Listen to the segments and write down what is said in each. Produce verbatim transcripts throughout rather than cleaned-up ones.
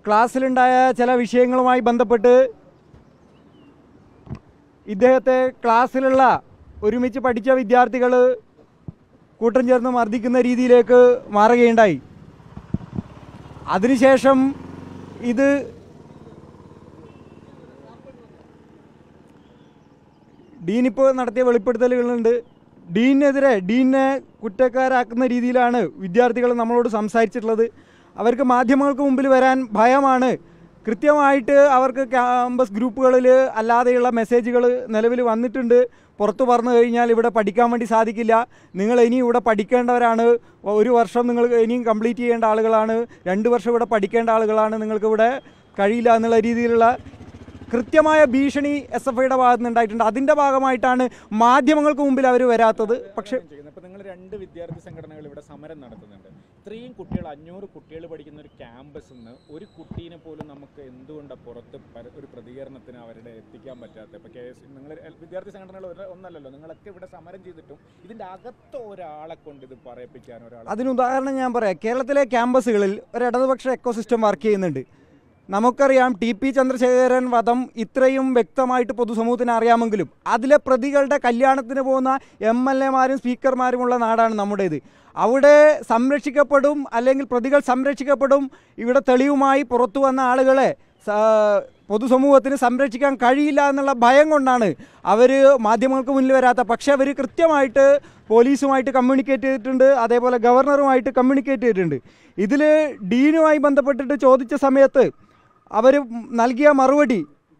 ക്ലാസ്സിലുണ്ടായ ചില വിഷയങ്ങളുമായി ബന്ധപ്പെട്ട് ഇദ്ദേഹത്തെ ക്ലാസ്സിലുള്ള ഒരുമിച്ച് പഠിച്ച വിദ്യാർത്ഥികൾ കൂട്ടം ചേർന്ന് മർദ്ദിക്കുന്ന രീതിയിലേക്ക് മാറുകയുണ്ടായി. അതിനുശേഷം ഇത് ഡീനിപ്പോൾ നടത്തിയ വെളിപ്പെടുത്തലുകളുണ്ട്. ഡീനെതിരെ ഡീനെ കുറ്റക്കാരാക്കുന്ന രീതിയിലാണ് വിദ്യാർത്ഥികൾ നമ്മളോട് സംസാരിച്ചിട്ടുള്ളത്. അവർക്ക് മാധ്യമങ്ങൾക്ക് മുമ്പിൽ വരാൻ ഭയമാണ്. കൃത്യമായിട്ട് അവർക്ക് ക്യാമ്പസ് ഗ്രൂപ്പുകളിൽ അല്ലാതെയുള്ള മെസ്സേജുകൾ നിലവിൽ വന്നിട്ടുണ്ട്. പുറത്തു പറഞ്ഞു കഴിഞ്ഞാൽ ഇവിടെ പഠിക്കാൻ വേണ്ടി സാധിക്കില്ല, നിങ്ങൾ ഇനി ഇവിടെ പഠിക്കേണ്ടവരാണ്, ഒരു വർഷം നിങ്ങൾ ഇനിയും കംപ്ലീറ്റ് ചെയ്യേണ്ട ആളുകളാണ്, രണ്ട് വർഷം ഇവിടെ പഠിക്കേണ്ട ആളുകളാണ്, നിങ്ങൾക്ക് ഇവിടെ കഴിയില്ല എന്നുള്ള രീതിയിലുള്ള കൃത്യമായ ഭീഷണി എസ് എഫ് ഐയുടെ ഭാഗത്ത് നിന്നുണ്ടായിട്ടുണ്ട്. അതിൻ്റെ ഭാഗമായിട്ടാണ് മാധ്യമങ്ങൾക്ക് മുമ്പിൽ അവർ വരാത്തത്. പക്ഷേ ഇപ്പോൾ നിങ്ങൾ രണ്ട് വിദ്യാർത്ഥി സംഘടനകൾ ഇവിടെ സമരം നടത്തുന്നുണ്ട്. ഇത്രയും കുട്ടികൾ, അഞ്ഞൂറ് കുട്ടികൾ പഠിക്കുന്ന ഒരു ക്യാമ്പസിൽ നിന്ന് ഒരു കുട്ടീനെ പോലും നമുക്ക് എന്തുകൊണ്ടാണ് പുറത്ത് ഒരു പ്രതികരണത്തിന് അവരുടെ എത്തിക്കാൻ പറ്റാത്ത? ഇപ്പോൾ കെ എസ് നിങ്ങൾ വിദ്യാർത്ഥി സംഘടനകൾ ഒന്നല്ലല്ലോ, നിങ്ങളൊക്കെ ഇവിടെ സമരം ചെയ്തിട്ടും ഇതിൻ്റെ അകത്ത് ഒരാളെ കൊണ്ട് ഇത് പറയിപ്പിക്കാൻ ഒരാൾ. അതിനുദാഹരണം ഞാൻ പറയാം. കേരളത്തിലെ ക്യാമ്പസുകളിൽ ഒരു ഇടതുപക്ഷ എക്കോസിസ്റ്റം വർക്ക് ചെയ്യുന്നുണ്ട്. നമുക്കറിയാം, ടി പി ചന്ദ്രശേഖരൻ വധം ഇത്രയും വ്യക്തമായിട്ട് പൊതുസമൂഹത്തിന് അറിയാമെങ്കിലും അതിലെ പ്രതികളുടെ കല്യാണത്തിന് പോകുന്ന എം എൽ എമാരും സ്പീക്കർമാരുമുള്ള നാടാണ് നമ്മുടേത്. അവിടെ സംരക്ഷിക്കപ്പെടും, അല്ലെങ്കിൽ പ്രതികൾ സംരക്ഷിക്കപ്പെടും. ഇവിടെ തെളിവുമായി പുറത്തു വന്ന ആളുകളെ പൊതുസമൂഹത്തിന് സംരക്ഷിക്കാൻ കഴിയില്ല എന്നുള്ള ഭയം കൊണ്ടാണ് അവർ മാധ്യമങ്ങൾക്ക് മുന്നിൽ വരാത്ത. പക്ഷേ അവർ കൃത്യമായിട്ട് പോലീസുമായിട്ട് കമ്മ്യൂണിക്കേറ്റ് ചെയ്തിട്ടുണ്ട്, അതേപോലെ ഗവർണറുമായിട്ട് കമ്മ്യൂണിക്കേറ്റ് ചെയ്തിട്ടുണ്ട്. ഇതിൽ ഡീനുമായി ബന്ധപ്പെട്ടിട്ട് ചോദിച്ച സമയത്ത് അവർ നൽകിയ മറുപടി,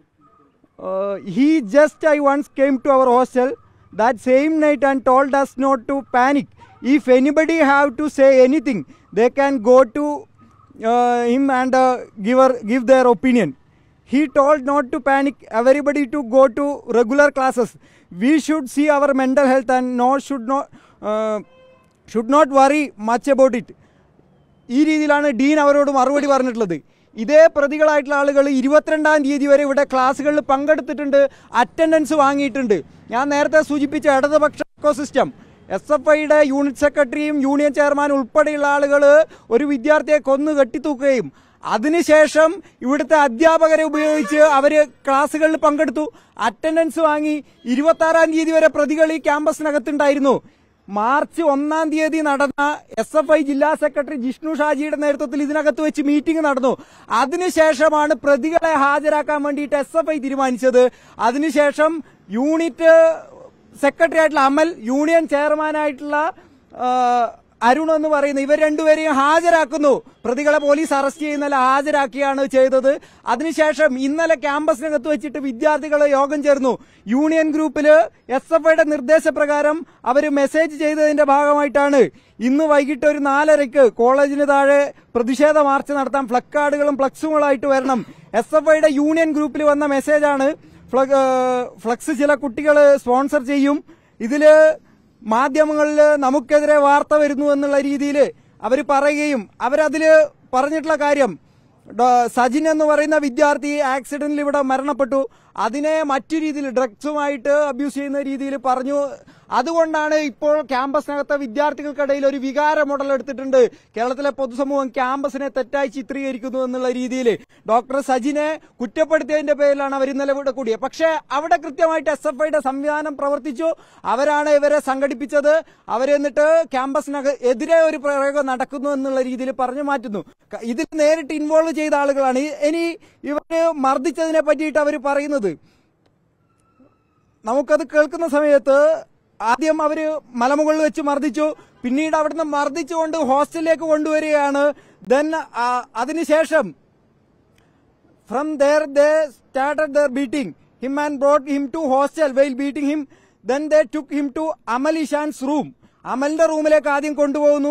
he just I once came to our hostel that same night and told us not to panic. If anybody have to say anything, they can go to uh, him and uh, give, her, give their opinion. He told not to panic, everybody to go to regular classes. We should see our mental health and no should not uh, should not worry much about it. ഈ രീതിയിലാണ് ഡീൻ അവരോട് മറുപടി പറഞ്ഞിട്ടുള്ളത്. ഇതേ പ്രതികളായിട്ടുള്ള ആളുകൾ ഇരുപത്തിരണ്ടാം തീയതി വരെ ഇവിടെ ക്ലാസ്സുകളിൽ പങ്കെടുത്തിട്ടുണ്ട്, അറ്റൻഡൻസ് വാങ്ങിയിട്ടുണ്ട്. ഞാൻ നേരത്തെ സൂചിപ്പിച്ച ഇടതുപക്ഷ എക്കോസിസ്റ്റം, എസ് എഫ് ഐയുടെ യൂണിറ്റ് സെക്രട്ടറിയും യൂണിയൻ ചെയർമാനും ഉൾപ്പെടെയുള്ള ആളുകൾ ഒരു വിദ്യാർത്ഥിയെ കൊന്നു കെട്ടിത്തൂക്കുകയും അതിനുശേഷം ഇവിടുത്തെ അധ്യാപകരെ ഉപയോഗിച്ച് അവർ ക്ലാസ്സുകളിൽ പങ്കെടുത്തു, അറ്റൻഡൻസ് വാങ്ങി. ഇരുപത്തി ആറാം തീയതി വരെ പ്രതികൾ ഈ ക്യാമ്പസിനകത്തുണ്ടായിരുന്നു. മാർച്ച് ഒന്നാം തീയതി നടന്ന എസ് എഫ് ഐ ജില്ലാ സെക്രട്ടറി ജിഷ്ണു ഷാജിയുടെ നേതൃത്വത്തിൽ ഇതിനകത്ത് വെച്ച് മീറ്റിംഗ് നടന്നു. അതിനുശേഷമാണ് പ്രതികളെ ഹാജരാക്കാൻ വേണ്ടിയിട്ട് എസ് എഫ് ഐ തീരുമാനിച്ചത്. അതിനുശേഷം യൂണിറ്റ് സെക്രട്ടറി ആയിട്ടുള്ള അമൽ, യൂണിയൻ ചെയർമാനായിട്ടുള്ള അരുൺ എന്ന് പറയുന്ന ഇവർ രണ്ടുപേരെയും ഹാജരാക്കുന്നു. പ്രതികളെ പോലീസ് അറസ്റ്റ് ചെയ്യുന്നല്ല, ഹാജരാക്കിയാണ് ചെയ്തത്. അതിനുശേഷം ഇന്നലെ ക്യാമ്പസിനകത്ത് വെച്ചിട്ട് വിദ്യാർത്ഥികൾ യോഗം ചേർന്നു. യൂണിയൻ ഗ്രൂപ്പിൽ എസ് എഫ് ഐയുടെ നിർദ്ദേശപ്രകാരം അവർ മെസ്സേജ് ചെയ്തതിന്റെ ഭാഗമായിട്ടാണ് ഇന്ന് വൈകിട്ട് ഒരു നാലരയ്ക്ക് കോളേജിന് താഴെ പ്രതിഷേധ മാർച്ച് നടത്താൻ ഫ്ലക്കാർഡുകളും ഫ്ലക്സുകളായിട്ട് വരണം. എസ് എഫ് ഐയുടെ യൂണിയൻ ഗ്രൂപ്പിൽ വന്ന മെസ്സേജാണ്. ഫ്ലക്സ് ചില കുട്ടികൾ സ്പോൺസർ ചെയ്യും, ഇതില് മാധ്യമങ്ങളിൽ നമുക്കെതിരെ വാർത്ത വരുന്നു എന്നുള്ള രീതിയിൽ അവർ പറയുകയും അവരതില് പറഞ്ഞിട്ടുള്ള കാര്യം, സജിൻ എന്ന് പറയുന്ന വിദ്യാർത്ഥി ആക്സിഡന്റിൽ ഇവിടെ മരണപ്പെട്ടു, അതിനെ മറ്റു രീതിയിൽ ഡ്രഗ്സുമായിട്ട് അബ്യൂസ് ചെയ്യുന്ന രീതിയിൽ പറഞ്ഞു. അതുകൊണ്ടാണ് ഇപ്പോൾ ക്യാമ്പസിനകത്തെ വിദ്യാർത്ഥികൾക്കിടയിൽ ഒരു വികാര മോഡൽ എടുത്തിട്ടുണ്ട്. കേരളത്തിലെ പൊതുസമൂഹം ക്യാമ്പസിനെ തെറ്റായി ചിത്രീകരിക്കുന്നു എന്നുള്ള രീതിയിൽ ഡോക്ടർ സജിനെ കുറ്റപ്പെടുത്തിയതിന്റെ പേരിലാണ് അവർ ഇന്നലെ ഇവിടെ കൂടിയത്. പക്ഷേ അവിടെ കൃത്യമായിട്ട് എസ് എഫ് ഐയുടെ സംവിധാനം പ്രവർത്തിച്ചു. അവരാണ് ഇവരെ സംഘടിപ്പിച്ചത്. അവരെന്നിട്ട് ക്യാമ്പസിനക എതിരെ ഒരു പ്രയോഗം നടക്കുന്നു എന്നുള്ള രീതിയിൽ പറഞ്ഞു മാറ്റുന്നു. ഇതിൽ നേരിട്ട് ഇൻവോൾവ് ചെയ്ത ആളുകളാണ്. ഇനി ഇവര് മർദ്ദിച്ചതിനെ പറ്റിയിട്ട് അവർ പറയുന്നത്, നമുക്കത് കേൾക്കുന്ന സമയത്ത് ആദ്യം അവര് മലമുകളിൽ വെച്ച് മർദ്ദിച്ചു, പിന്നീട് അവിടുന്ന് മർദ്ദിച്ചുകൊണ്ട് ഹോസ്റ്റലിലേക്ക് കൊണ്ടുവരികയാണ്. ദെൻ അതിനുശേഷം from there they started their beating him and brought him to hostel. While beating him, then they took him to Amal Ishan's room. അമലിന്റെ റൂമിലേക്ക് ആദ്യം കൊണ്ടുപോകുന്നു.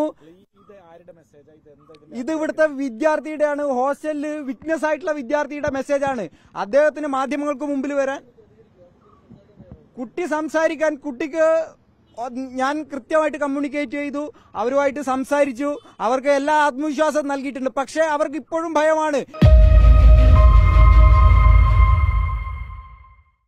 ഇത് ഇവിടുത്തെ വിദ്യാർത്ഥിയുടെയാണ്, ഹോസ്റ്റലിൽ വിറ്റ്നസ് ആയിട്ടുള്ള വിദ്യാർത്ഥിയുടെ മെസ്സേജാണ്. അദ്ദേഹത്തിന് മാധ്യമങ്ങൾക്ക് മുമ്പിൽ വരാൻ, കുട്ടി സംസാരിക്കാൻ, കുട്ടിക്ക് ഞാൻ കൃത്യമായിട്ട് കമ്മ്യൂണിക്കേറ്റ് ചെയ്തു, അവരുമായിട്ട് സംസാരിച്ചു, അവർക്ക് എല്ലാ ആത്മവിശ്വാസം നൽകിയിട്ടുണ്ട്. പക്ഷേ അവർക്ക് ഇപ്പോഴും ഭയമാണ്.